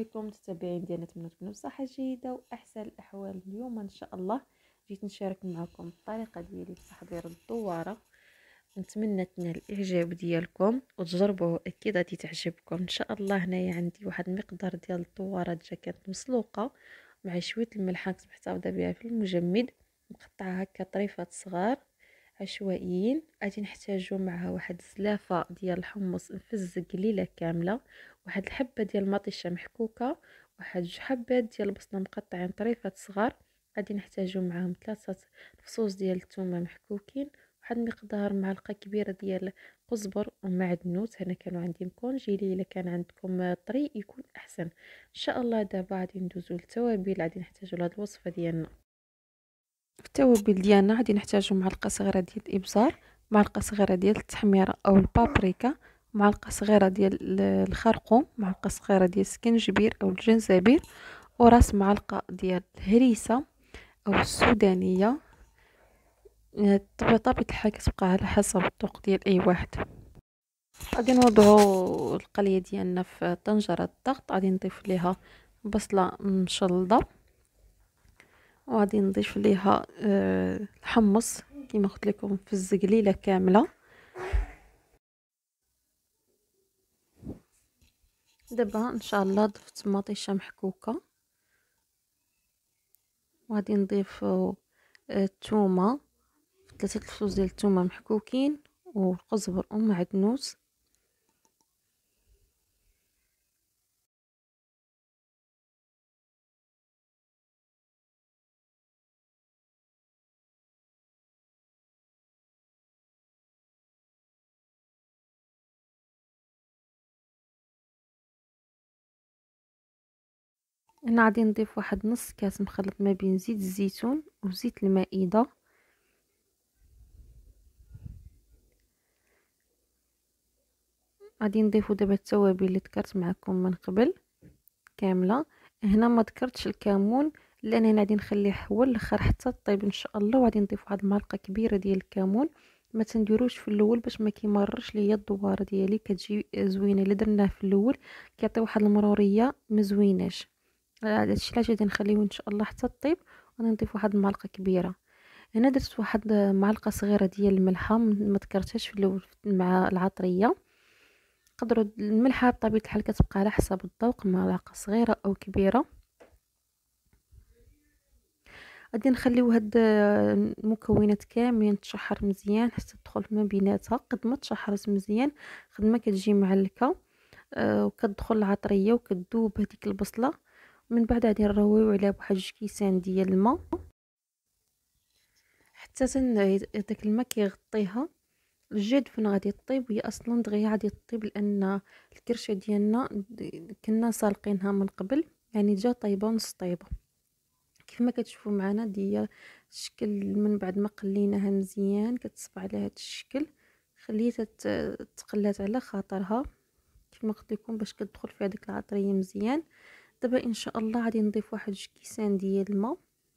عليكم متابعين ديالنا، نتمنى تكونوا بصحه جيده واحسن الاحوال. اليوم ان شاء الله جيت نشارك معكم الطريقه ديالي في تحضير الدواره. نتمنى تنال الاعجاب ديالكم وتجربوه، اكيد غادي تعجبكم ان شاء الله. هنايا عندي واحد المقدار ديال الدواره ديجا كانت مسلوقه مع شويه الملح كنت محتفظه بها في المجمد، مقطعه هكا طريفات صغار عشوائيين. غادي نحتاجو معها واحد الزلافه ديال الحمص مفزق قليله كامله، واحد الحبه ديال المطيشه محكوكه، واحد جوج حبات ديال البصله مقطعين طريفات صغار. غادي نحتاجو معاهم 3 فصوص ديال الثومه محكوكين، واحد مقدار معلقه كبيره ديال قزبر ومعدنوس. هنا كانوا عندي مكونجيلي، الا كان عندكم طري يكون احسن ان شاء الله. دابا غادي ندوزو للتوابل. غادي نحتاجو لهاد الوصفه ديالنا. في التوابل ديالنا غادي نحتاجو معلقه صغيره ديال الابزار، معلقه صغيره ديال التحميره او البابريكا، معلقه صغيره ديال الخرقوم، معلقه صغيره ديال السكنجبير او الجنزبيل، وراس معلقه ديال الهريسه او السودانيه. بطبيعه الحال كتبقى على حسب الذوق ديال اي واحد. غادي نوضعوا القليه ديالنا في طنجره الضغط. غادي نضيف ليها بصله مشلضه، وغادي نضيف ليها الحمص كما قلت لكم في الزقليله كامله. دابا ان شاء الله ضفت مطيشه محكوكه، وغادي نضيف الثومه، 3 الفصوص ديال الثومه محكوكين، والقزبر ومعدنوس. هنا غادي نضيف واحد نص كاس مخلط ما بين زيت الزيتون وزيت المائده. غادي نضيفو دابا التوابل اللي ذكرت معكم من قبل كامله. هنا ما ذكرتش الكمون لان هنا غادي نخليه هو الاخر حتى طيب ان شاء الله. وغادي نضيف واحد المعلقه كبيره ديال الكمون، ما تنديروش في الاول باش ما كيمررش ليا الدواره ديالي، كتجي زوينه. الا درناه في الاول كيعطي واحد المروريه مزويناش. هادشي علاش غادي نخليه ان شاء الله حتى طيب. غادي نضيف واحد المعلقه كبيره. هنا درت واحد معلقه صغيره ديال الملحه، ما ذكرتهاش في الاول مع العطريه. قدروا الملحه بطبيعه الحال كتبقى على حسب الذوق، معلقه صغيره او كبيره. غادي نخليو هاد المكونات كاملين تشحر مزيان حتى تدخل ما بيناتها. قد ما تشحرت مزيان قد ما كتجي معلكه وكتدخل العطريه وكتذوب هذيك البصله. من بعد غادي نرويو عليها بواحد 2 كيسان ديال الماء حتى داك الماء كيغطيها. الجد فين غادي طيب، هي اصلا دغيا غادي طيب لان الكرشه ديالنا كنا سالقينها من قبل، يعني جا طيبه نص طيبه. كيف ما كتشوفوا معنا دي الشكل من بعد ما قليناها مزيان كتصبح على هذا الشكل. خليتها تقلات على خاطرها كيف ما قلت لكم باش كتدخل في هذيك العطريه مزيان. دابا ان شاء الله غادي نضيف واحد 2 كيسان ديال الماء.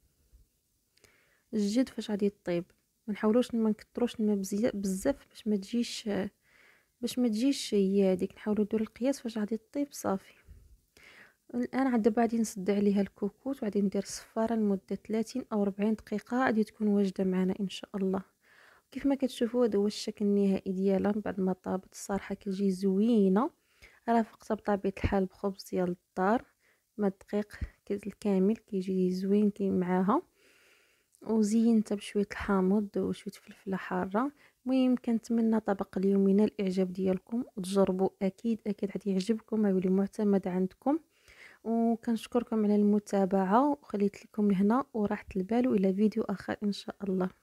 الجد فاش غادي طيب ما نحاولوش ما نكثروش الماء بزاف باش ما تجيش هي هذيك. نحاولوا نديروا القياس فاش غادي طيب صافي. الان عاد دابا غادي نسد عليها الكوكوط وغادي ندير الصفاره لمده 30 او 40 دقيقه غادي تكون واجده معنا ان شاء الله. كيف ما كتشوفوا هذا هو الشكل النهائي ديالها من بعد ما طابت. الصراحه كتجي زوينه. رافقتها بطبيعه الحال بخبز ديال الدار مع الدقيق الكامل كيجي زوين كي معاها، وزينتها بشويه الحامض وشويه فلفله حاره. المهم كنتمنى طبق اليوم ينال الاعجاب ديالكم وتجربوا. اكيد اكيد غادي يعجبكم ويولي معتمد عندكم. وكنشكركم على المتابعه وخليت لكم لهنا وراحه البال، والى فيديو اخر ان شاء الله.